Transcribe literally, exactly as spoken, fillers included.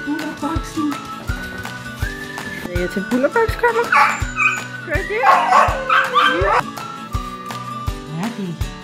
bullerboksen. Jeg til bullerboks kommer. Gør det. Ja. Hvad er det?